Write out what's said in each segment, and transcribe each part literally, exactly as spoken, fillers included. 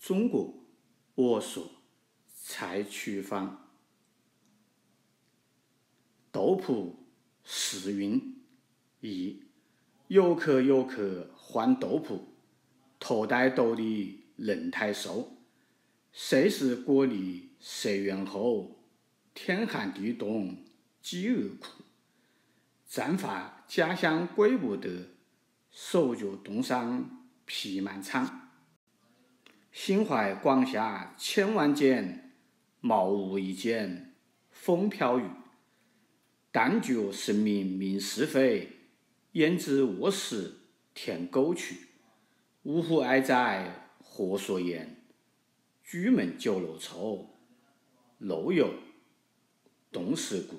中国我所蔡曲芳。豆腐时运一，有客有客换豆腐，头戴斗笠人太瘦。谁是国力谁猿后，天寒地冻饥饿苦。战发家乡归不得，手脚冻伤皮满场。心怀广厦千万间，茅屋一间风飘雨。但觉神明明是非，焉知卧室添沟渠。五湖哀哉何所言，衢门酒肉臭，漏油冻死骨。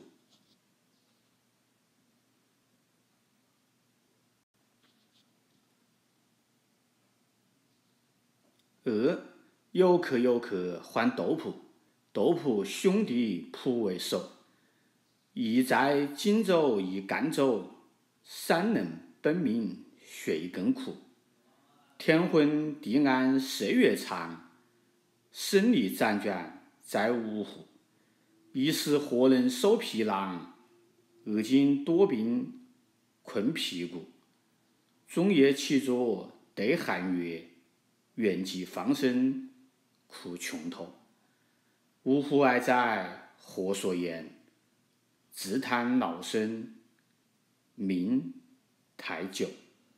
二，有客有客换豆腐，豆腐兄弟普为首。一在荆州一赣州，三人本命谁更苦？天昏地暗岁月长，胜利辗转在芜湖。一时何能收皮囊？而今多病困屁股。终夜起坐对寒月，愿寄放声哭穷头。芜湖哀哉何所言，自叹老身命太久。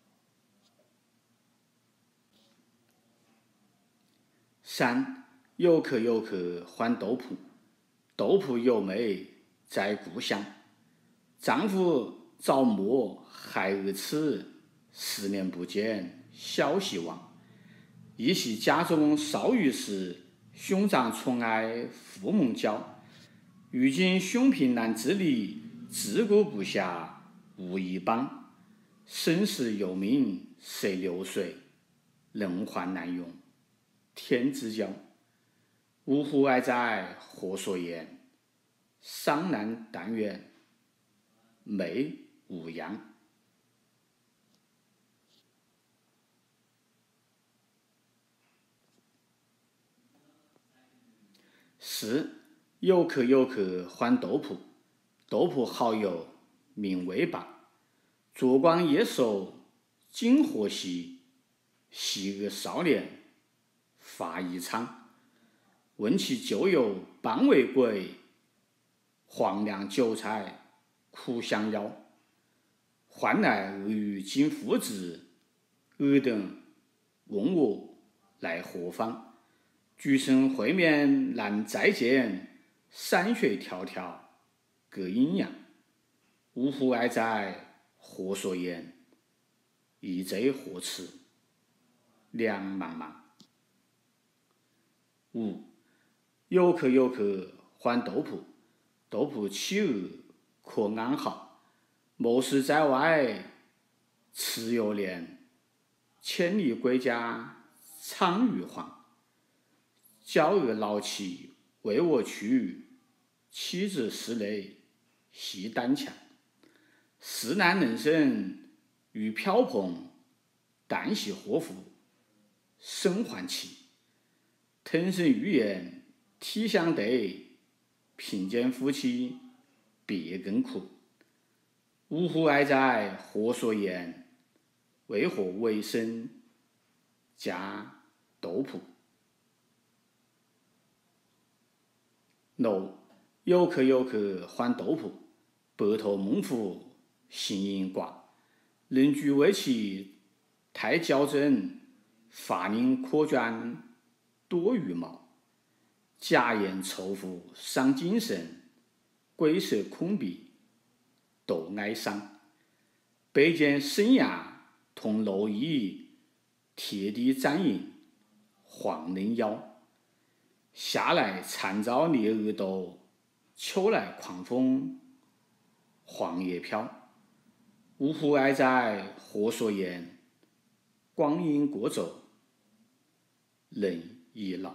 三，有客有客换豆腐，豆腐有妹在故乡。丈夫早没孩儿迟，十年不见消息忘。一系家中少余事，兄长宠爱父母教。如今兄贫难自理，自顾不暇无一帮。生死由命谁流水，人患难容天之骄。芜湖哀哉何所言，桑南但愿妹无恙。四，有客有客换豆腐，豆腐好友名为霸。烛光夜守今何夕，昔日少年发一场。问其旧友半为鬼，黄粱酒菜苦相邀。唤来俄语今复至，尔等问我来何方？举身会面难再见，山水迢迢各阴阳。芜湖哀哉何所言，一醉何辞两茫茫。五，有客有客换豆腐，豆腐起而可安好。谋事在外持有年，千里归家苍与黄。娇儿劳其为我去，妻子室内系单强。世难人生欲飘蓬，旦夕祸福生还期。腾身欲言体相对，贫贱夫妻别更苦。芜湖哀哉何所言，为何为生加豆腐？六，有客有客换豆腐，白头孟父行银挂。邻居为其太矫正，发令可捐多羽毛。假言仇富伤精神，鬼蛇空闭斗哀伤。背肩生涯同蝼蚁，贴地沾银黄人腰。夏来残照烈日斗，秋来狂风黄叶飘。芜湖哀哉何所言，光阴过走人已老。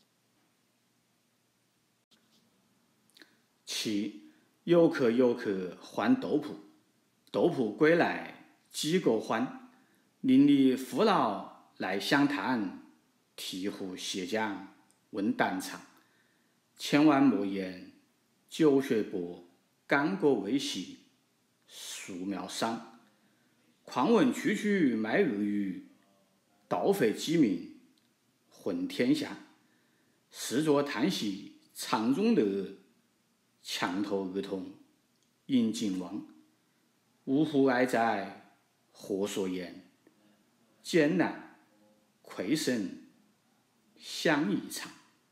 七，有客有客换豆腐，豆腐归来几个欢。邻里父老来相谈， 醍醐谢将问断肠，千万莫言酒血薄，干戈未洗树苗伤。况闻区区卖恶语，盗废鸡鸣混天下。视作叹息肠中乐，墙头儿童引颈望。呜呼哀哉何所言，艰难愧身响一场。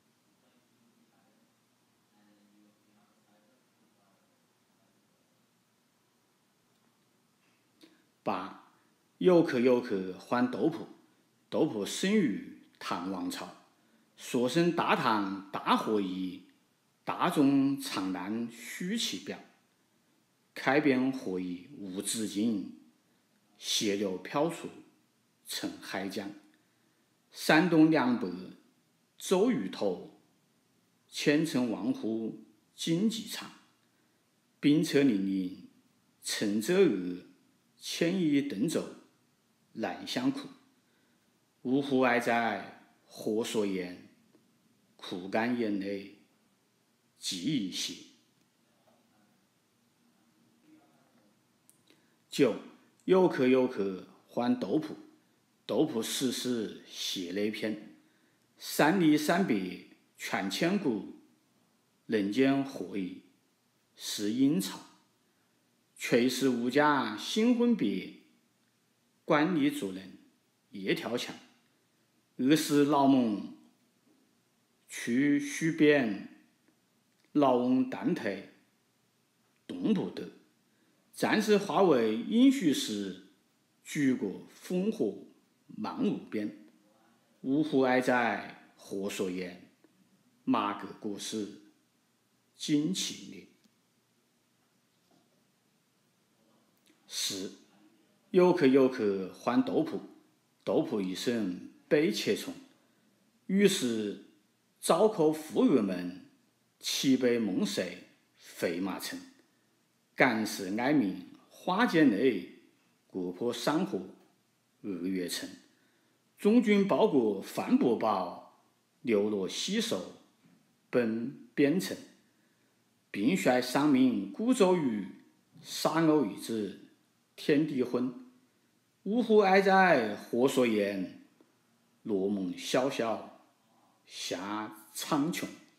八，有客有客欢豆腐。豆腐生于唐王朝，说声大唐大获益，大众长难须其表。开遍获益无止境，血流飘出成海江。山东凉北周鱼头，千城万户竞技场。兵车辚辚乘者恶，牵衣登舟难相苦。呜呼哀哉何所言，苦干眼泪寄一泻。九，有客有客欢豆腐。豆腐时时血泪篇，三离三别全千古。人间获益是阴曹，垂死无家新婚别，官吏做人夜跳墙。饿死老猛去须边，老翁蛋退动不得。战士化为应许时，举国烽火漫无边。呜呼哀哉何所言，马革裹尸旌旗裂。十，有客有客欢豆腐。豆腐一生悲切虫，于是早叩妇儿门，齐悲梦碎飞马城。感世哀鸣花溅泪，国破山河日月沉。中军报国范伯宝，流落西狩奔边城。病衰伤命孤舟余，杀偶一子天地昏。呜呼哀哉何所言，落梦萧萧下苍穹。